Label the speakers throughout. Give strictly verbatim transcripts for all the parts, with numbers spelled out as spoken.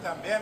Speaker 1: están? Bien.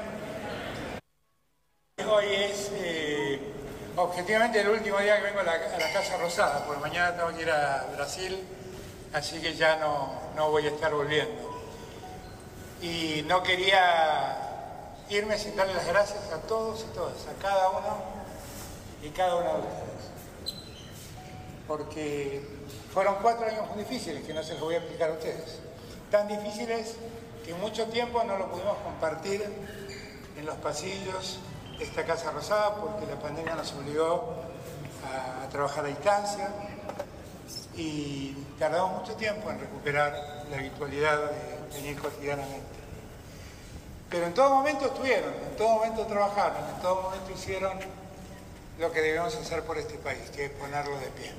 Speaker 1: Hoy es eh, objetivamente el último día que vengo a la, a la Casa Rosada, porque mañana tengo que ir a Brasil, así que ya no, no voy a estar volviendo. Y no quería irme sin darle las gracias a todos y todas, a cada uno y cada una de ustedes. Porque fueron cuatro años muy difíciles, que no se los voy a explicar a ustedes. Tan difíciles que mucho tiempo no lo pudimos compartir en los pasillos de esta Casa Rosada porque la pandemia nos obligó a, a trabajar a distancia y tardamos mucho tiempo en recuperar la habitualidad de venir cotidianamente. Pero en todo momento estuvieron, en todo momento trabajaron, en todo momento hicieron lo que debemos hacer por este país, que es ponerlo de pie.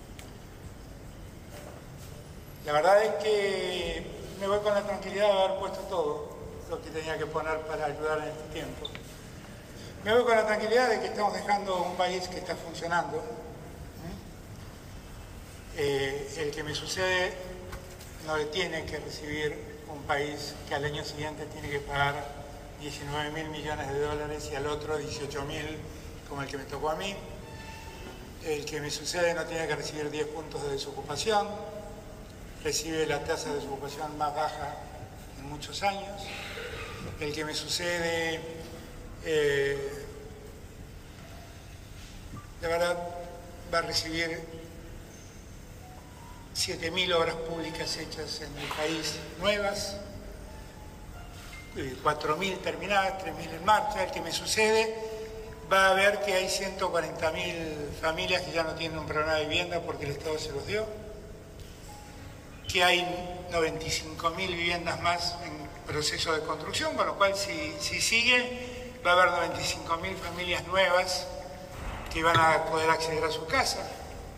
Speaker 1: La verdad es que me voy con la tranquilidad de haber puesto todo lo que tenía que poner para ayudar en este tiempo. Me voy con la tranquilidad de que estamos dejando un país que está funcionando. Eh, el que me sucede no le tiene que recibir un país que al año siguiente tiene que pagar diecinueve mil millones de dólares y al otro dieciocho mil, como el que me tocó a mí. El que me sucede no tiene que recibir diez puntos de desocupación, recibe la tasa de desocupación más baja en muchos años. El que me sucede, eh, de verdad, va a recibir siete mil obras públicas hechas en el país, nuevas, cuatro mil terminadas, tres mil en marcha. El que me sucede va a ver que hay ciento cuarenta mil familias que ya no tienen un programa de vivienda porque el Estado se los dio, que hay noventa y cinco mil viviendas más en proceso de construcción, con lo cual si, si sigue va a haber noventa y cinco mil familias nuevas que van a poder acceder a su casa.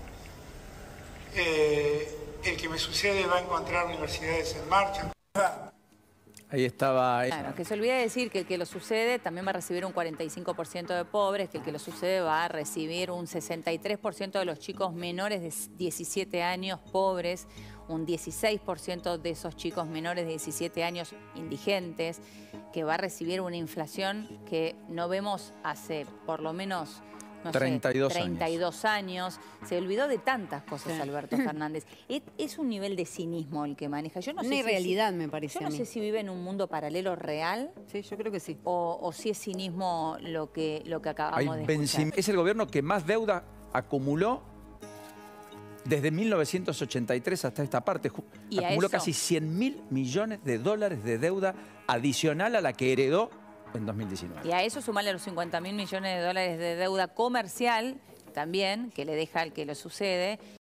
Speaker 1: Eh, el que me sucede va a encontrar universidades en marcha.
Speaker 2: Ahí estaba.
Speaker 3: Claro, que se olvida decir que el que lo sucede también va a recibir un cuarenta y cinco por ciento de pobres, que el que lo sucede va a recibir un sesenta y tres por ciento de los chicos menores de diecisiete años pobres, un dieciséis por ciento de esos chicos menores de diecisiete años indigentes, que va a recibir una inflación que no vemos hace por lo menos... No
Speaker 2: treinta y dos,
Speaker 3: sé, treinta y dos años.
Speaker 2: años.
Speaker 3: Se olvidó de tantas cosas,
Speaker 4: sí.
Speaker 3: Alberto Fernández. Es, es un nivel de cinismo el que maneja. Yo no
Speaker 4: Una
Speaker 3: sé
Speaker 4: irrealidad,
Speaker 3: si,
Speaker 4: me parece
Speaker 3: Yo no
Speaker 4: a mí.
Speaker 3: sé si vive en un mundo paralelo real.
Speaker 4: Sí, yo creo que sí.
Speaker 3: O, o si es cinismo lo que, lo que acabamos
Speaker 2: Hay
Speaker 3: de escuchar.
Speaker 2: es el gobierno que más deuda acumuló desde mil novecientos ochenta y tres hasta esta parte.
Speaker 3: ¿Y
Speaker 2: acumuló
Speaker 3: eso?
Speaker 2: casi cien mil millones de dólares de deuda adicional a la que heredó en dos mil diecinueve.
Speaker 3: Y a eso sumarle los cincuenta mil millones de dólares de deuda comercial también, que le deja al que lo sucede.